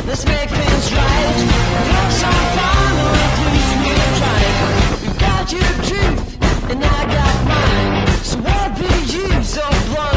Let's make things right. Life's on fire, at least we're trying. You got your truth, and I got mine. So what the use of blood?